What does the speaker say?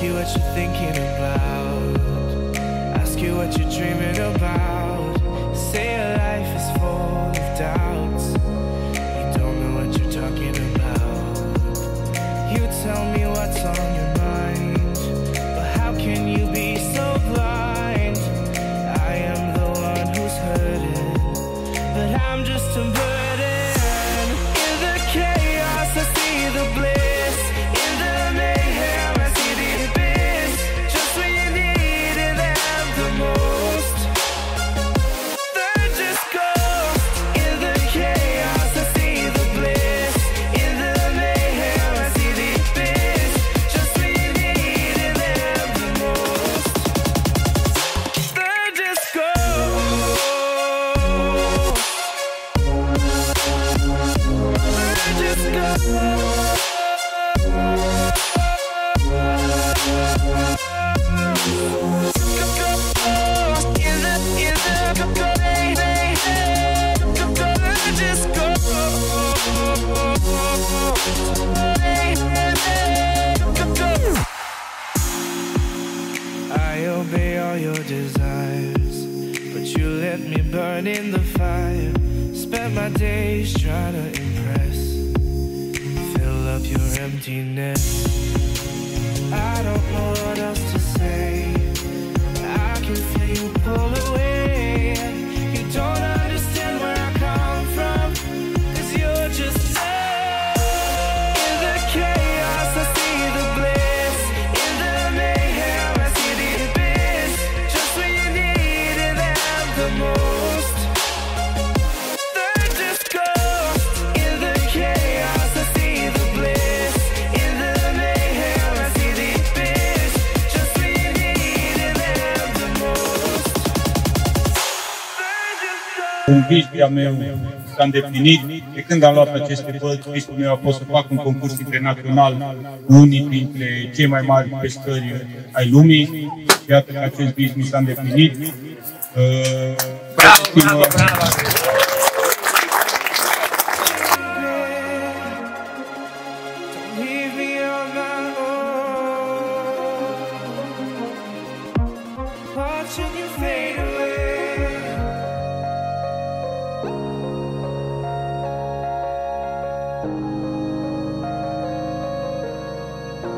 you what you're thinking about, ask you what you're dreaming about. Say your life is full of doubts, you don't know what you're talking about. You tell me what's on your mind, but how can you be so blind? I am the one who's hurting, but I'm just a burden. In the chaos I see the bliss, in the mayhem I see the abyss. Just when you needed them the most, they're just ghosts. In the chaos I see the bliss, in the mayhem I see the abyss. Just when you needed them the most, they're just ghosts. They're just ghosts. I obey all your desires, but you let me burn in the fire. Spent my days trying to impress, fill up your emptiness. I don't know what else to say, I can feel you pull away. You don't understand where I come from, 'cause you're just love. In the chaos I see the bliss, in the mayhem I see the abyss. Just when you needed them the most, they're just ghosts. In the chaos I see the bliss, in the mayhem I see the abyss. Just when you needed them the most, they're just ghosts. Un vis de-a meu s-a îndeplinit. De când am luat aceste părți, visul meu a fost să fac un concurs internațional cu unii dintre cei mai mari pescări ai lumii. Iată că acest vis mi s-a îndeplinit. Bravo, bravo, bravo!